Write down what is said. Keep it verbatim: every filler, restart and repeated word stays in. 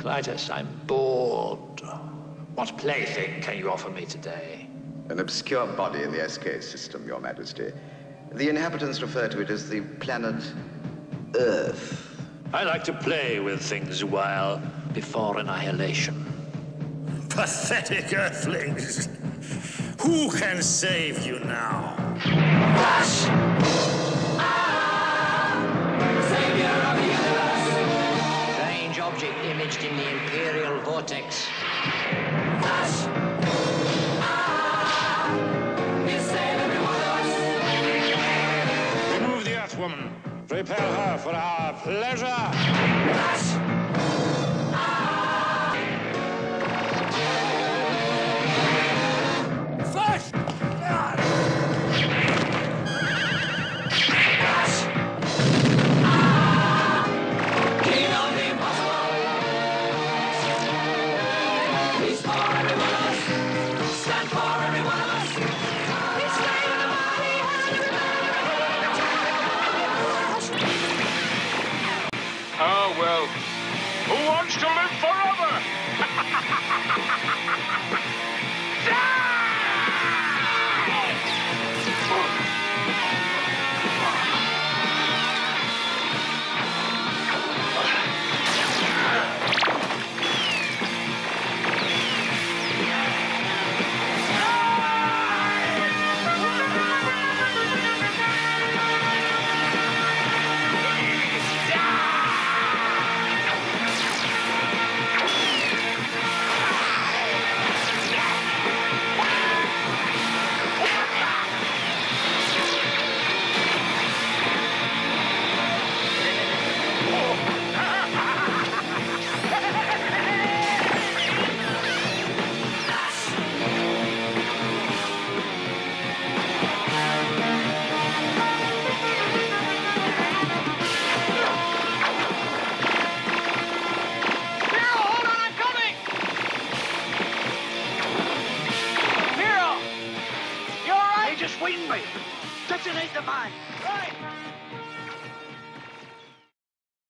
Clytus, I'm bored. What plaything can you offer me today? An obscure body in the S K system, Your Majesty. The inhabitants refer to it as the planet Earth. I like to play with things a while before annihilation. Pathetic Earthlings! Who can save you now? Flash! Ah! Savior of the universe! Strange object imaged in the Imperial vortex. Flash! Ah! You save every one of us! Remove the Earthwoman. Prepare her for our pleasure. Flash! Oh, well, who wants to live forever? Just wing me. Detonate the mine. Right.